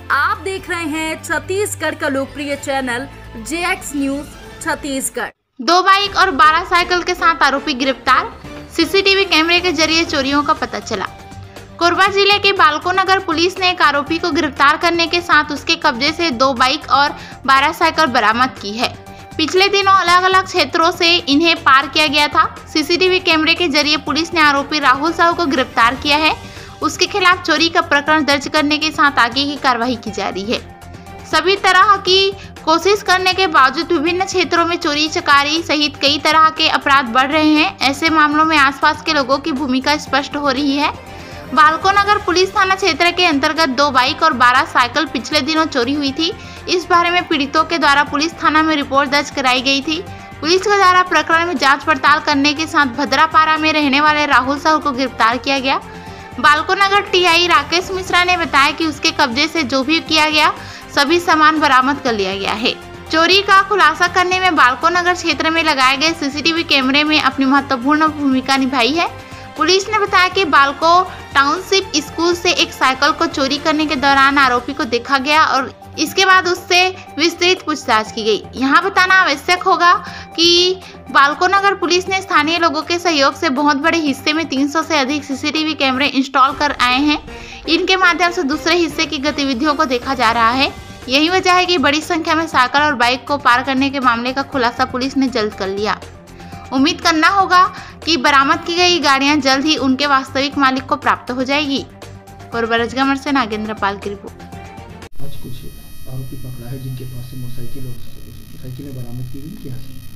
आप देख रहे हैं छत्तीसगढ़ का लोकप्रिय channel JX news Chhattisgarh. 2 bike और 12 साइकिल के साथ आरोपी गिरफ्तार। सीसीटीवी कैमरे के जरिए चोरियों का पता चला। कोरबा जिले के बालको नगर पुलिस ने एक आरोपी को गिरफ्तार करने के साथ उसके कब्जे से 2 बाइक और 12 साइकिल बरामद की है। पिछले दिनों अलग अलग क्षेत्रों से इन्हें पार किया गया था। सीसीटीवी कैमरे के जरिए पुलिस ने आरोपी राहुल साहू को गिरफ्तार किया है। उसके खिलाफ चोरी का प्रकरण दर्ज करने के साथ आगे की कार्रवाई की जा रही है। सभी तरह की कोशिश करने के बावजूद विभिन्न क्षेत्रों में चोरी चकारी सहित कई तरह के अपराध बढ़ रहे हैं। ऐसे मामलों में आसपास के लोगों की भूमिका स्पष्ट हो रही है। बालको नगर पुलिस थाना क्षेत्र के अंतर्गत 2 बाइक और 12 साइकिल पिछले दिनों चोरी हुई थी। इस बारे में पीड़ितों के द्वारा पुलिस थाना में रिपोर्ट दर्ज कराई गई थी। पुलिस के द्वारा प्रकरण में जांच पड़ताल करने के साथ भद्रापारा में रहने वाले राहुल साहू को गिरफ्तार किया गया। बालको नगर टीआई राकेश मिश्रा ने बताया कि उसके कब्जे से जो भी किया गया सभी सामान बरामद कर लिया गया है। चोरी का खुलासा करने में बालको नगर क्षेत्र में लगाए गए सीसीटीवी कैमरे में अपनी महत्वपूर्ण भूमिका निभाई है। पुलिस ने बताया कि बालको टाउनशिप स्कूल से एक साइकिल को चोरी करने के दौरान आरोपी को देखा गया और इसके बाद उससे विस्तृत पूछताछ की गई। यहाँ बताना आवश्यक होगा कि बालको नगर पुलिस ने स्थानीय लोगों के सहयोग से बहुत बड़े हिस्से में 300 से अधिक सीसीटीवी कैमरे इंस्टॉल कर आए हैं। इनके माध्यम से दूसरे हिस्से की गतिविधियों को देखा जा रहा है। यही वजह है कि बड़ी संख्या में साइकिल और बाइक को पार करने के मामले का खुलासा पुलिस ने जल्द कर लिया। उम्मीद करना होगा कि बरामद की गई गाड़ियां जल्द ही उनके वास्तविक मालिक को प्राप्त हो जाएगी। कोरबा रजगमर से नागेंद्र पाल की रिपोर्ट। आज कुछ आरोपी पकड़ा है जिनके पास से मोटरसाइकिल और साइकिलें बरामद की गई।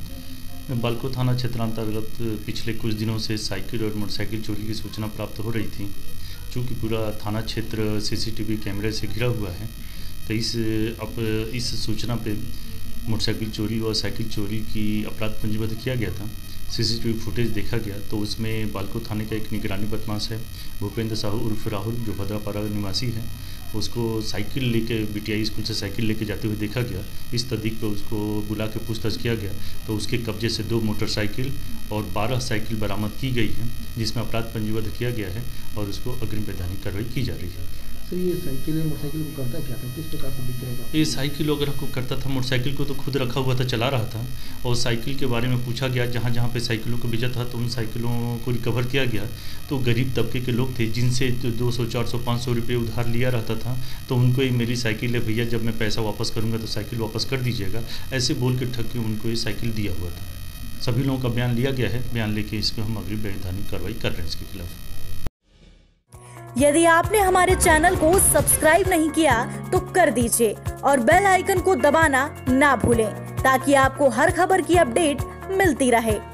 क्या बालको थाना क्षेत्रांतर्गत पिछले कुछ दिनों से साइकिल और मोटरसाइकिल चोरी की सूचना प्राप्त हो रही थी। चूँकि पूरा थाना क्षेत्र सीसीटीवी कैमरे से घिरा हुआ है, तो इस सूचना पे मोटरसाइकिल चोरी और साइकिल चोरी की अपराध पंजीबद्ध किया गया था। सीसीटीवी फुटेज देखा गया तो उसमें बालको थाने का एक निगरानी बदमाश है भूपेंद्र साहू उर्फ राहुल, जो भद्रापारा निवासी है, उसको साइकिल लेके BTI स्कूल से साइकिल लेके जाते हुए देखा गया। इस तरीके पर उसको बुला के पूछताछ किया गया तो उसके कब्जे से 2 मोटरसाइकिल और 12 साइकिल बरामद की गई है, जिसमें अपराध पंजीबद्ध किया गया है और उसको अग्रिम वैधानिक कार्रवाई की जा रही है। सर, ये साइकिल और मोटरसाइकिल को करता क्या था, किस प्रकार से बिक्रेगा? ये साइकिल वगैरह को करता था, मोटरसाइकिल को तो खुद रखा हुआ था, चला रहा था। और साइकिल के बारे में पूछा गया, जहाँ जहाँ पे साइकिलों को बेचा था तो उन साइकिलों को रिकवर किया गया। तो गरीब तबके के लोग थे जिनसे 200, 400, 500 रुपये उधार लिया रहता था, तो उनको ही मेरी साइकिल है भैया, जब मैं पैसा वापस करूँगा तो साइकिल वापस कर दीजिएगा, ऐसे बोल के ठग के उनको ये साइकिल दिया हुआ था। सभी लोगों का बयान लिया गया है। बयान लेके इसको हम अग्रिम वैधानिक कार्रवाई कर रहे हैं इसके खिलाफ। यदि आपने हमारे चैनल को सब्सक्राइब नहीं किया तो कर दीजिए और बेल आइकन को दबाना ना भूलें ताकि आपको हर खबर की अपडेट मिलती रहे।